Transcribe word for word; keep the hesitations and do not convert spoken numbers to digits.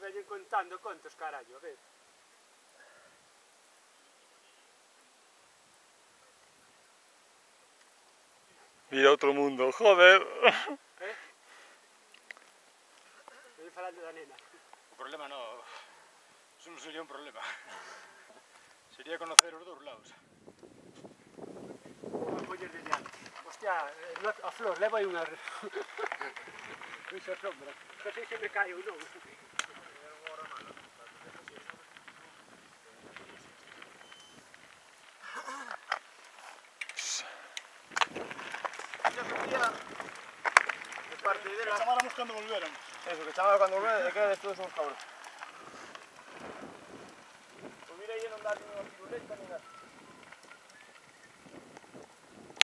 veñen contando contos, carallo, a ver. Mira outro mundo, joder. Eh? Veñen falando da nena. O problema no... Eso non sería un problema. Sería conocer os dous lados. Vou coller de diante. Hostia, a flor, leva aí unha... Ruixa sombra. Non sei se me cae ou non. De parte de Que la... chamáramos cando volveran. Eso, que chamaba cando volvera, de que eres todos uns cabros. Pois mira aí non dá ni unha piruleta ni nada.